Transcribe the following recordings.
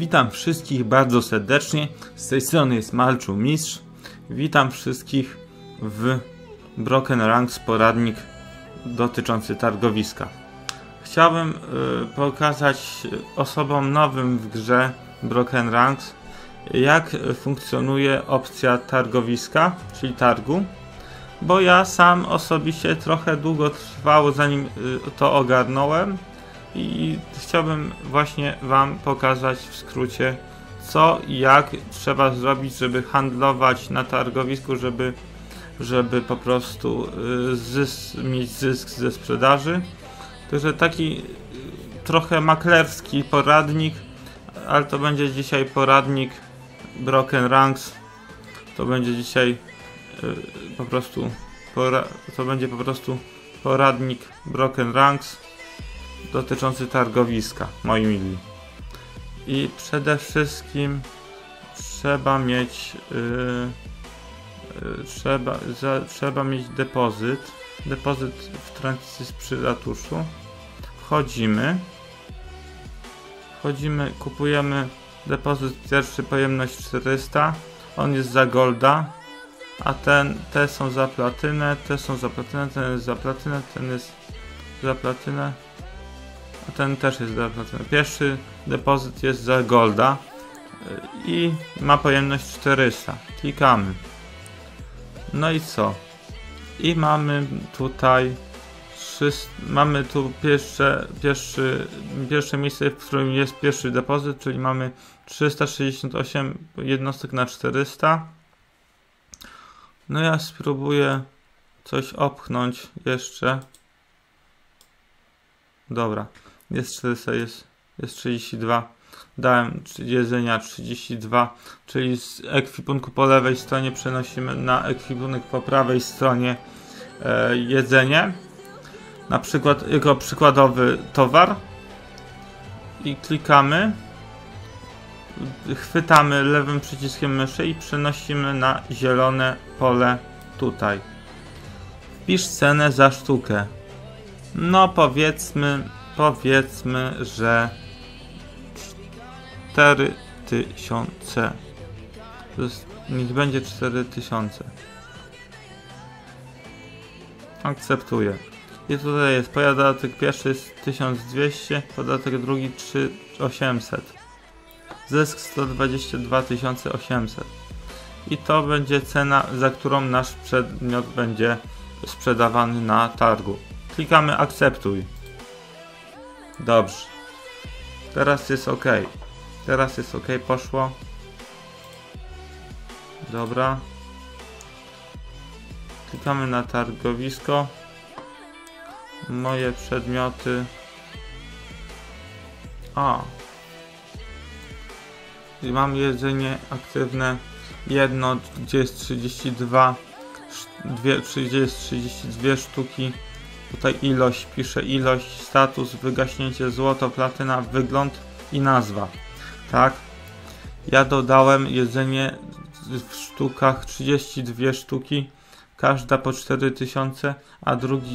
Witam wszystkich bardzo serdecznie, z tej strony jest Malczu Mistrz. Witam wszystkich w Broken Ranks poradnik dotyczący targowiska. Chciałbym pokazać osobom nowym w grze Broken Ranks, jak funkcjonuje opcja targowiska, czyli targu, bo ja sam osobiście trochę długo trwało zanim to ogarnąłem i chciałbym właśnie wam pokazać w skrócie, co i jak trzeba zrobić, żeby handlować na targowisku, żeby po prostu mieć zysk ze sprzedaży. Także taki trochę maklerski poradnik, ale to będzie dzisiaj poradnik Broken Ranks. To będzie dzisiaj po prostu poradnik Broken Ranks dotyczący targowiska, moi mili. I przede wszystkim trzeba mieć trzeba mieć depozyt w tranzycji z ratuszu. Wchodzimy, kupujemy depozyt pierwszy, pojemność 400, on jest za golda, a te są za platynę, te są za platynę, ten jest za platynę, ten jest za platynę, a ten też jest za platynę. Pierwszy depozyt jest za golda i ma pojemność 400. Klikamy. No i co? I mamy tutaj pierwsze miejsce, w którym jest pierwszy depozyt, czyli mamy 368 jednostek na 400. No ja spróbuję coś opchnąć jeszcze. Dobra, jest 400, jest 32. Dałem jedzenia 32, czyli z ekwipunku po lewej stronie przenosimy na ekwipunek po prawej stronie jedzenie. Na przykład jako przykładowy towar. I klikamy. Chwytamy lewym przyciskiem myszy i przenosimy na zielone pole tutaj. Wpisz cenę za sztukę. No powiedzmy, że 4000. Niech będzie 4000. Akceptuję. I tutaj jest podatek pierwszy jest 1200, podatek drugi 3800. Zysk 122 800. I to będzie cena, za którą nasz przedmiot będzie sprzedawany na targu. Klikamy akceptuj. Dobrze. Teraz jest ok. Poszło. Dobra. Klikamy na targowisko. Moje przedmioty. I mam jedzenie aktywne. Jedno, gdzie jest 32. Gdzie jest 32 sztuki. Tutaj ilość, piszę ilość, status, wygaśnięcie, złoto, platyna, wygląd i nazwa. Tak? Ja dodałem jedzenie w sztukach 32 sztuki, każda po 4000, a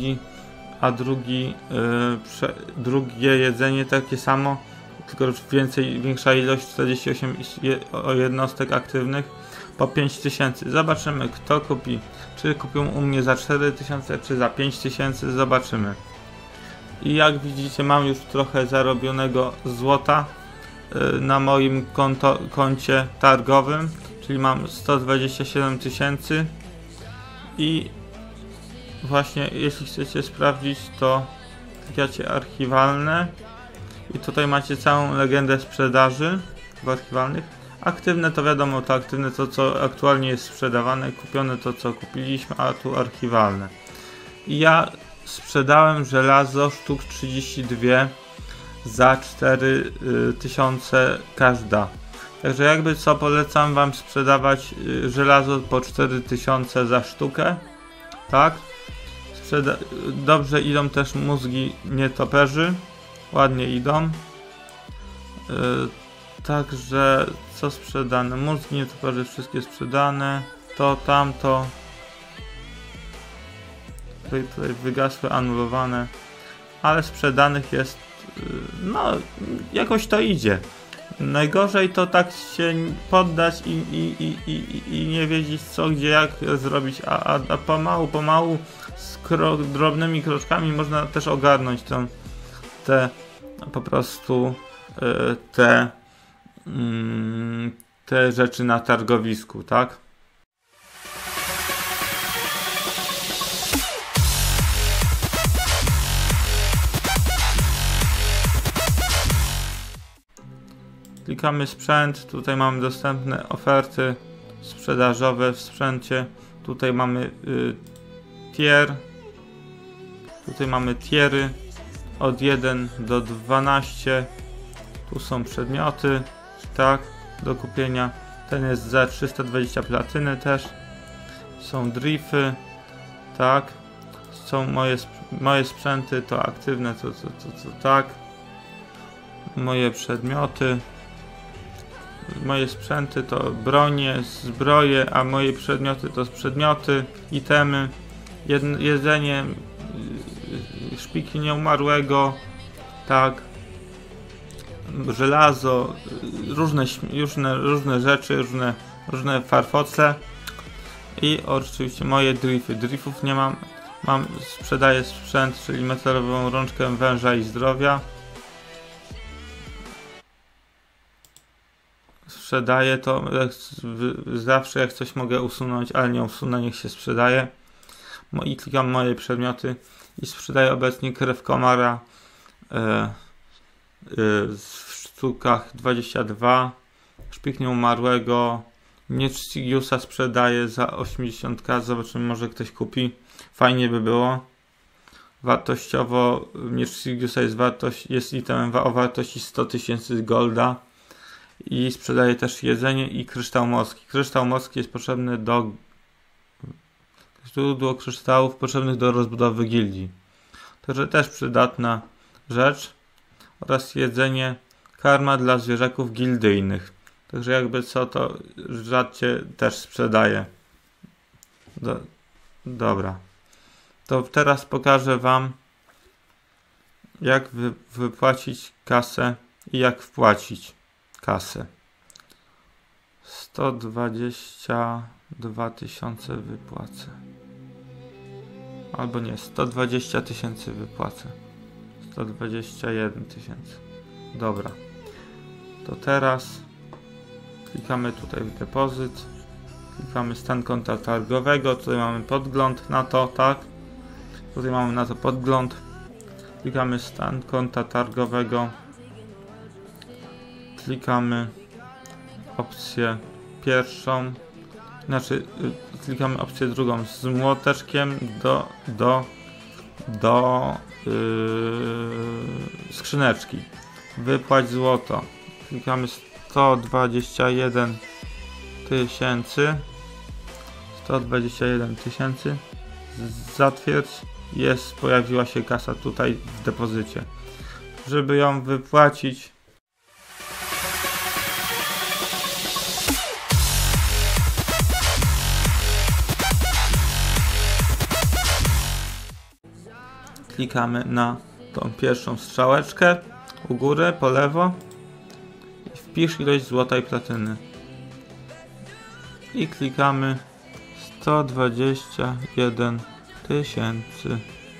drugie jedzenie takie samo, tylko większa ilość, 48 jednostek aktywnych po 5000. Zobaczymy, kto kupi. Czy kupią u mnie za 4000, czy za 5000, zobaczymy. I jak widzicie, mam już trochę zarobionego złota na moim koncie targowym, czyli mam 127 000. I właśnie, jeśli chcecie sprawdzić, to klikacie archiwalne i tutaj macie całą legendę sprzedaży w archiwalnych. Aktywne to wiadomo, to aktywne to co aktualnie jest sprzedawane, kupione to co kupiliśmy, a tu archiwalne. I ja sprzedałem żelazo sztuk 32 za 4000 każda. Także jakby co, polecam wam sprzedawać żelazo po 4000 za sztukę. Tak? Dobrze idą też mózgi nietoperzy. Ładnie idą. Także co sprzedane? Mózgi nietoperzy wszystkie sprzedane. To, tamto. Tutaj wygasły, anulowane. Ale sprzedanych jest, no jakoś to idzie. Najgorzej to tak się poddać i nie wiedzieć co, gdzie, jak zrobić, a pomału z drobnymi kroczkami można też ogarnąć po prostu te rzeczy na targowisku, tak? Klikamy sprzęt, tutaj mamy dostępne oferty sprzedażowe w sprzęcie. Tutaj mamy tier. Tutaj mamy tiery od 1 do 12. Tu są przedmioty, tak, do kupienia. Ten jest za 320 platyny też. Są drify, tak. Są moje sprzęty, to aktywne, to tak. Moje przedmioty. Moje sprzęty to bronie, zbroje, a moje przedmioty to przedmioty, itemy, jedzenie, szpiki nieumarłego, tak, żelazo, różne rzeczy, różne farfocle i oczywiście moje drify. Drifów nie mam, sprzedaję sprzęt, czyli metalową rączkę węża i zdrowia. Sprzedaję to, zawsze jak coś mogę usunąć, ale nie usunę, niech się sprzedaje. I klikam moje przedmioty i sprzedaję obecnie krew komara w sztukach 22, szpik nieumarłego, miecz Sigiusa sprzedaję za 80k, zobaczymy, może ktoś kupi, fajnie by było. Wartościowo miecz Sigiusa jest itemem o wartości 100 000 golda. I sprzedaje też jedzenie i kryształ morski. Kryształ morski jest potrzebny do źródło kryształów potrzebnych do rozbudowy gildii. Także też przydatna rzecz. Oraz jedzenie, karma dla zwierzaków gildyjnych. Także jakby co, to rzadcie też sprzedaje. Dobra. To teraz pokażę wam, jak wypłacić kasę i jak wpłacić kasę. 122 000 wypłacę. Albo nie, 120 000 wypłacę. 121 000. Dobra. To teraz klikamy tutaj w depozyt. Klikamy stan konta targowego. Tutaj mamy podgląd na to, tak? Tutaj mamy na to podgląd. Klikamy stan konta targowego. Klikamy opcję pierwszą, klikamy opcję drugą z młoteczkiem do skrzyneczki. Wypłać złoto. Klikamy 121 000. 121 000. Zatwierdź. Pojawiła się kasa tutaj w depozycie. Żeby ją wypłacić, klikamy na tą pierwszą strzałeczkę u góry, po lewo i wpisz ilość złota i platyny. I klikamy 121 000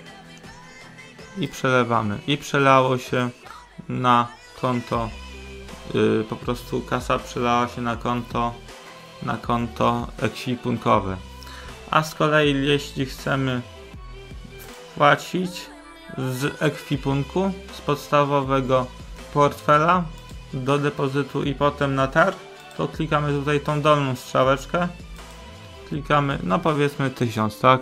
i przelewamy. I przelało się na konto, po prostu kasa przelała się na konto ekwipunkowe. A z kolei jeśli chcemy płacić z ekwipunku, z podstawowego portfela do depozytu i potem na targ, to klikamy tutaj tą dolną strzałeczkę, klikamy, no powiedzmy 1000, tak?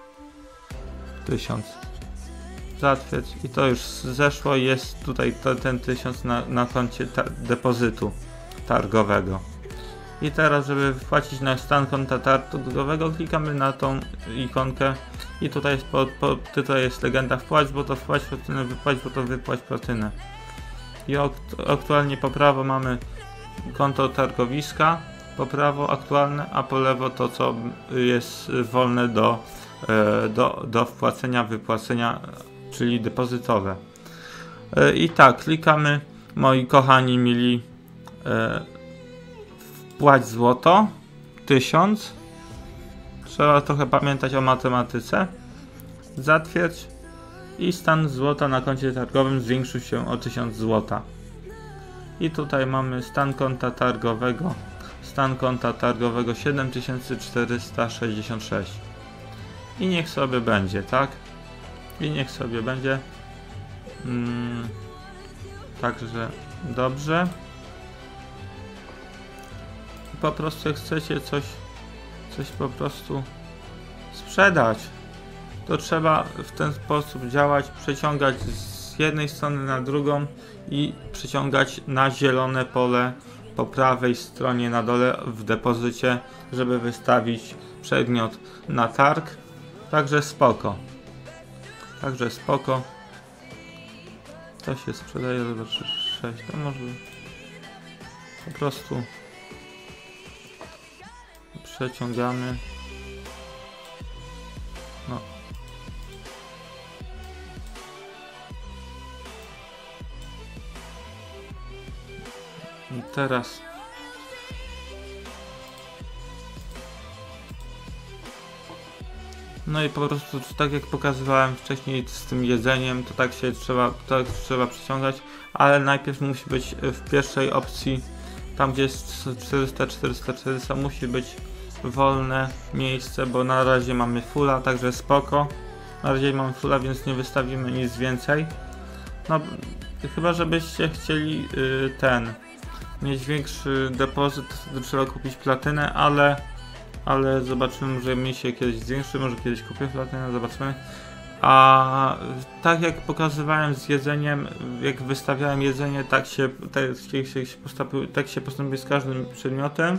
1000. Zatwierdź i to już zeszło, jest tutaj ten 1000 na koncie depozytu targowego. I teraz, żeby wpłacić na stan konta targowego, klikamy na tą ikonkę i tutaj jest tutaj jest legenda wpłać, bo to wpłać platynę, wypłać, bo to wypłać platynę. I aktualnie po prawo mamy konto targowiska, po prawo aktualne, a po lewo to, co jest wolne do wpłacenia, wypłacenia, czyli depozytowe. I tak, klikamy, moi kochani, mili, Wpłać złoto 1000. Trzeba trochę pamiętać o matematyce. Zatwierdź. I stan złota na koncie targowym zwiększył się o 1000 złota. I tutaj mamy stan konta targowego. Stan konta targowego 7466. I niech sobie będzie, tak? I niech sobie będzie. Także dobrze. Po prostu jak chcecie coś po prostu sprzedać, to trzeba w ten sposób działać, przeciągać z jednej strony na drugą i przeciągać na zielone pole po prawej stronie na dole w depozycie, żeby wystawić przedmiot na targ. Także spoko. To się sprzedaje do 6. To może po prostu przeciągamy. No. I teraz no i po prostu tak jak pokazywałem wcześniej z tym jedzeniem, to tak trzeba przyciągać, ale najpierw musi być w pierwszej opcji, tam gdzie jest 400 musi być wolne miejsce, bo na razie mamy fulla, także spoko. Na razie mamy fulla, więc nie wystawimy nic więcej. No chyba żebyście chcieli mieć większy depozyt, to trzeba kupić platynę, ale zobaczymy, może mi się kiedyś zwiększy, może kiedyś kupię platynę, zobaczymy. A tak jak pokazywałem z jedzeniem, jak wystawiałem jedzenie, tak się postępuje z każdym przedmiotem.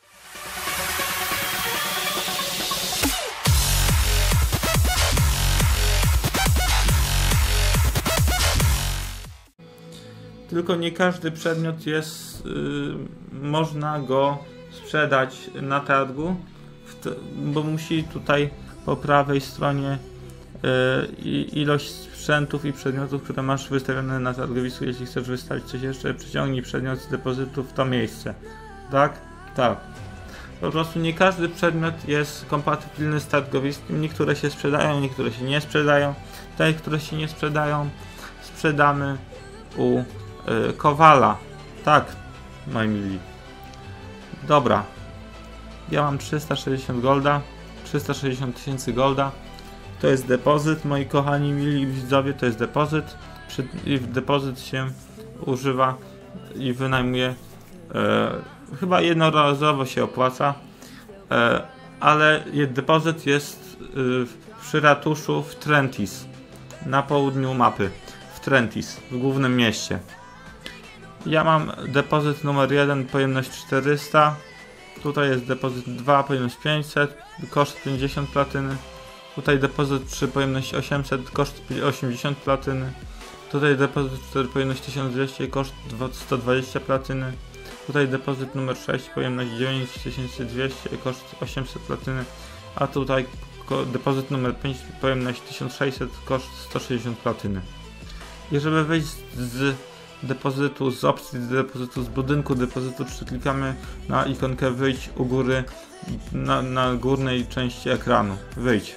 Tylko nie każdy przedmiot jest, można go sprzedać na targu, bo musi tutaj po prawej stronie ilość sprzętów i przedmiotów, które masz wystawione na targowisku. Jeśli chcesz wystawić coś jeszcze, przyciągnij przedmiot z depozytu w to miejsce. Tak? Tak. Po prostu nie każdy przedmiot jest kompatybilny z targowiskiem. Niektóre się sprzedają, niektóre się nie sprzedają. Te, które się nie sprzedają, sprzedamy u Kowala. Tak, moi mili. Dobra. Ja mam 360 golda. 360 000 golda. To jest depozyt, moi kochani mili widzowie, to jest depozyt. I depozyt się używa i wynajmuje. Chyba jednorazowo się opłaca. Ale depozyt jest przy ratuszu w Trentis. Na południu mapy. W Trentis, w głównym mieście. Ja mam depozyt numer 1, pojemność 400. Tutaj jest depozyt 2, pojemność 500, koszt 50 platyny. Tutaj depozyt 3, pojemność 800, koszt 80 platyny. Tutaj depozyt 4, pojemność 1200, koszt 120 platyny. Tutaj depozyt numer 6, pojemność 9200, koszt 800 platyny. A tutaj depozyt numer 5, pojemność 1600, koszt 160 platyny. I żeby wyjść z depozytu, z opcji depozytu, z budynku depozytu, klikamy na ikonkę wyjść u góry, na górnej części ekranu. Wyjdź.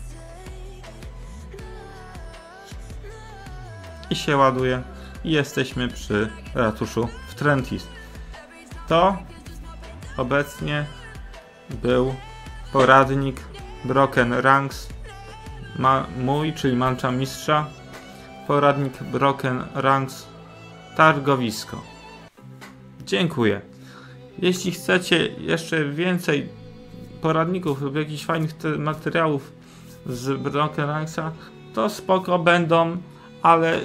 I się ładuje. I jesteśmy przy ratuszu w Trentis. To obecnie był poradnik Broken Ranks mój, czyli Mancha Mistrza. Poradnik Broken Ranks targowisko. Dziękuję. Jeśli chcecie jeszcze więcej poradników lub jakichś fajnych materiałów z Broken Ranksa, to spoko będą, ale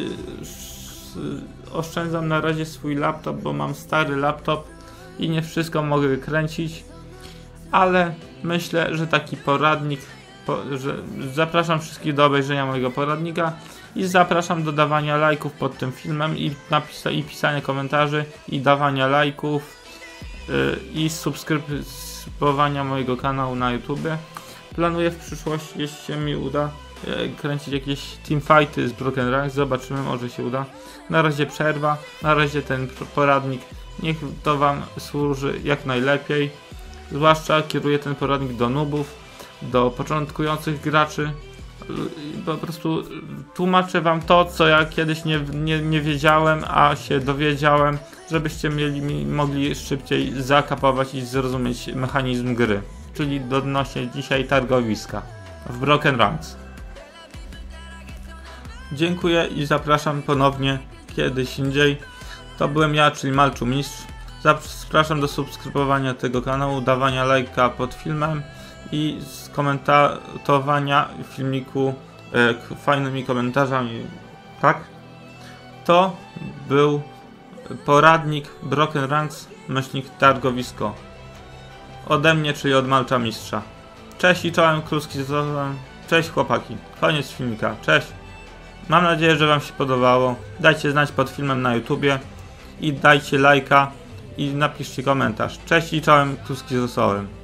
oszczędzam na razie swój laptop, bo mam stary laptop i nie wszystko mogę kręcić, ale myślę, że taki poradnik, że zapraszam wszystkich do obejrzenia mojego poradnika i zapraszam do dawania lajków pod tym filmem i pisania komentarzy i dawania lajków i subskrybowania mojego kanału na YouTube. Planuję w przyszłości, jeśli się mi uda, kręcić jakieś teamfighty z Broken Ranks. Zobaczymy, może się uda. Na razie przerwa, na razie ten poradnik Niech to wam służy jak najlepiej. Zwłaszcza kieruję ten poradnik do noobów, do początkujących graczy. Po prostu tłumaczę wam to, co ja kiedyś nie wiedziałem, a się dowiedziałem, żebyście mogli szybciej zakapować i zrozumieć mechanizm gry. Czyli odnośnie dzisiaj targowiska w Broken Ranks. Dziękuję i zapraszam ponownie kiedyś indziej. To byłem ja, czyli Malczu Mistrz. Zapraszam do subskrybowania tego kanału, dawania lajka pod filmem i skomentowania filmiku fajnymi komentarzami. Tak? To był poradnik Broken Ranks /targowisko. Ode mnie, czyli od Malcza Mistrza. Cześć i czołem, kluski z zozem. Cześć chłopaki. Koniec filmika. Cześć. Mam nadzieję, że wam się podobało. Dajcie znać pod filmem na YouTubie i dajcie lajka i napiszcie komentarz. Cześć i czołem, kluski z zozem.